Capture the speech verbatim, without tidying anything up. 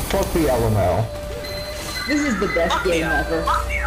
Fuck the L M L. This is the best game ever.